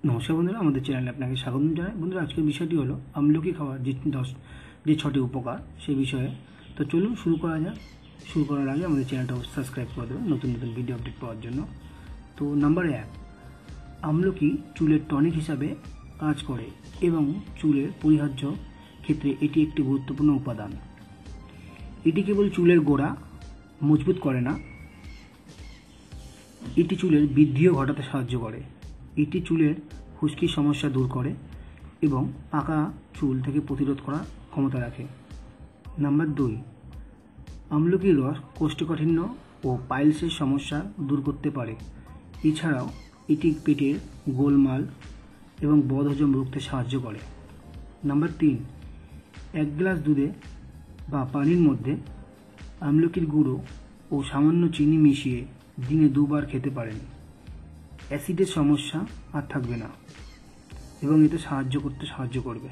নমস্কার বন্ধুরা, আমাদের চ্যানেলে আপনাকে স্বাগত জানাই। বন্ধুরা, আজকের বিষয়টি হলো আমলকি খাওয়ার যে 6টি উপকার সেই বিষয়ে। তো চলুন শুরু করা যাক। শুরু করার আগে আমাদের চ্যানেলটা সাবস্ক্রাইব করে দেবেন নতুন নতুন ভিডিও আপডেট পাওয়ার জন্য। তো নাম্বার 1, আমলকি চুলের টনিক হিসাবে কাজ করে এবং চুলের পরিহার্য ক্ষেত্রে এটি একটি গুরুত্বপূর্ণ উপাদান। এটি কেবল চুলের গোড়া মজবুত করে না, এটি চুলের বৃদ্ধিও ঘটাতে সাহায্য করে। এটি চুলের খুশকির সমস্যা দূর করে এবং পাকা চুল থেকে প্রতিরোধ করার ক্ষমতা রাখে। নাম্বার 2, আমলকির রস কোষ্ঠকাঠিন্য ও পাইলসের সমস্যা দূর করতে পারে। এছাড়াও এটি পেটের গোলমাল এবং বদহজম রুখতে সাহায্য করে। নাম্বার 3, 1 গ্লাস দুধে বা পানির মধ্যে আমলকির গুঁড়ো ও সামান্য চিনি মিশিয়ে দিনে 2 বার খেতে পারেন। অ্যাসিডের সমস্যা আর থাকবে না এবং এতে সাহায্য করবে।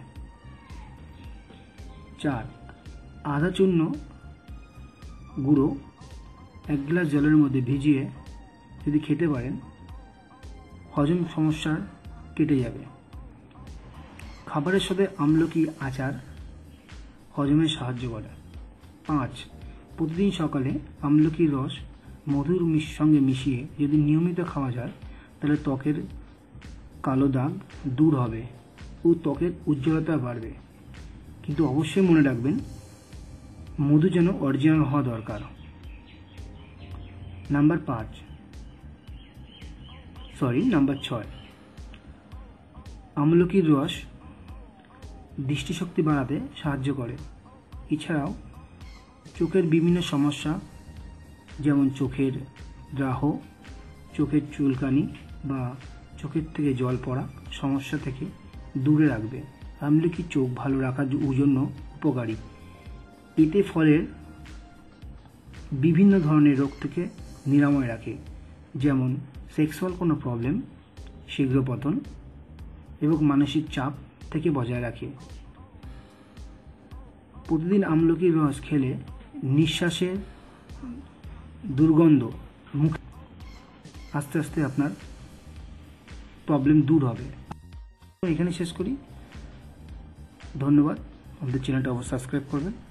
4, আদা চূর্ণ গুঁড়ো 1 গ্লাস জলের মধ্যে ভিজিয়ে যদি খেতে পারেন, হজম সমস্যা কেটে যাবে। খাবারের সাথে আমলকি আচার হজমে সাহায্য করে। 5, প্রতিদিন সকালে আমলকির রস মধুর সঙ্গে মিশিয়ে যদি নিয়মিত খাওয়া যায় তাহলে ত্বকের কালো দাগ দূর হবে ও ত্বকের উজ্জ্বলতা বাড়বে। কিন্তু অবশ্যই মনে রাখবেন, মধু যেন অরিজিনাল হওয়া দরকার। নাম্বার 6, আমলকির রস দৃষ্টিশক্তি বাড়াতে সাহায্য করে। এছাড়াও চোখের বিভিন্ন সমস্যা যেমন চোখের দাহ, চোখের চুলকানি বা চোখের থেকে জল পড়া সমস্যা থেকে দূরে রাখবে। আমলকি চোখ ভালো রাখার জন্য উপকারী। এতে ফলের বিভিন্ন ধরনের রোগ থেকে নিরাময় রাখে, যেমন সেক্সুয়াল কোনো প্রবলেম, শীঘ্র পতন এবং মানসিক চাপ থেকে বজায় রাখে। প্রতিদিন আমলকির রস খেলে নিঃশ্বাসের দুর্গন্ধ মুখ আস্তে আস্তে আপনার প্রবলেম দূর হবে। এখানে শেষ করি। ধন্যবাদ। আমাদের চ্যানেলটা অবশ্যই সাবস্ক্রাইব করবেন।